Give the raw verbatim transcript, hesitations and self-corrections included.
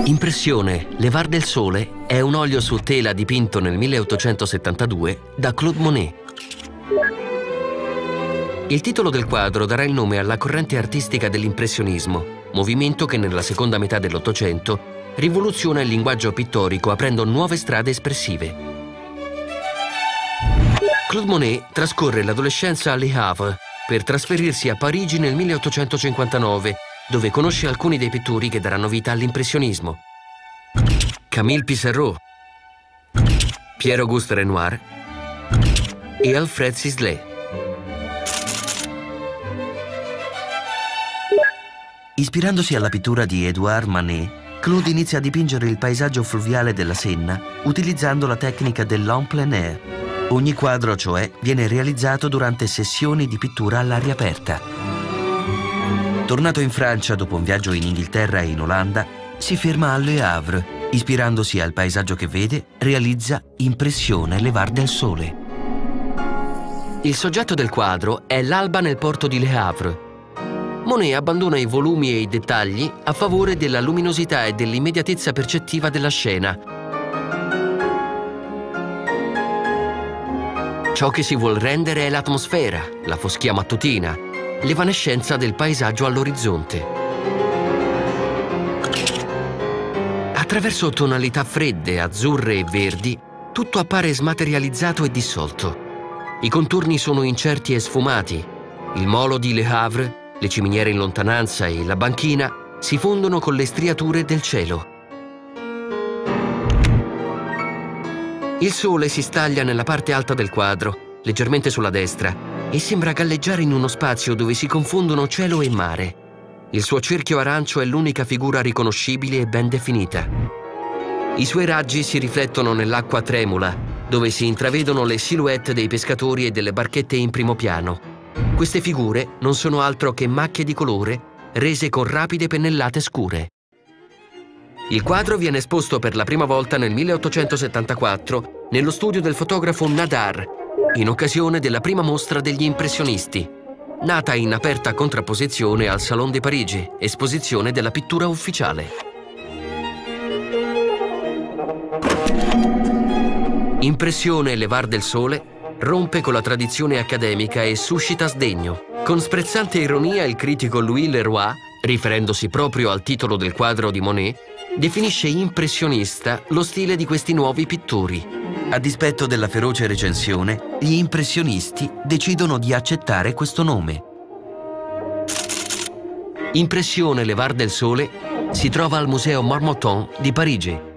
Impressione Levar del Sole è un olio su tela dipinto nel milleottocentosettantadue da Claude Monet. Il titolo del quadro darà il nome alla corrente artistica dell'impressionismo, movimento che nella seconda metà dell'Ottocento rivoluziona il linguaggio pittorico aprendo nuove strade espressive. Claude Monet trascorre l'adolescenza a Le Havre per trasferirsi a Parigi nel milleottocentocinquantanove, dove conosce alcuni dei pittori che daranno vita all'impressionismo. Camille Pissarro, Pierre-Auguste Renoir e Alfred Sisley. Ispirandosi alla pittura di Édouard Manet, Claude inizia a dipingere il paesaggio fluviale della Senna utilizzando la tecnica dell'en plein air. Ogni quadro, cioè, viene realizzato durante sessioni di pittura all'aria aperta. Tornato in Francia dopo un viaggio in Inghilterra e in Olanda, si ferma a Le Havre. Ispirandosi al paesaggio che vede, realizza Impressione Levar del Sole. Il soggetto del quadro è l'alba nel porto di Le Havre. Monet abbandona i volumi e i dettagli a favore della luminosità e dell'immediatezza percettiva della scena. Ciò che si vuol rendere è l'atmosfera, la foschia mattutina, l'evanescenza del paesaggio all'orizzonte. Attraverso tonalità fredde, azzurre e verdi, tutto appare smaterializzato e dissolto. I contorni sono incerti e sfumati. Il molo di Le Havre, le ciminiere in lontananza e la banchina si fondono con le striature del cielo. Il sole si staglia nella parte alta del quadro, leggermente sulla destra, e sembra galleggiare in uno spazio dove si confondono cielo e mare. Il suo cerchio arancio è l'unica figura riconoscibile e ben definita. I suoi raggi si riflettono nell'acqua tremula, dove si intravedono le silhouette dei pescatori e delle barchette in primo piano. Queste figure non sono altro che macchie di colore rese con rapide pennellate scure. Il quadro viene esposto per la prima volta nel milleottocentosettantaquattro nello studio del fotografo Nadar, in occasione della prima mostra degli impressionisti, nata in aperta contrapposizione al Salon de Parigi, esposizione della pittura ufficiale. Impressione Levar del Sole rompe con la tradizione accademica e suscita sdegno. Con sprezzante ironia il critico Louis Leroy, riferendosi proprio al titolo del quadro di Monet, definisce impressionista lo stile di questi nuovi pittori. A dispetto della feroce recensione, gli impressionisti decidono di accettare questo nome. Impressione Levar del Sole si trova al Museo Marmottan di Parigi.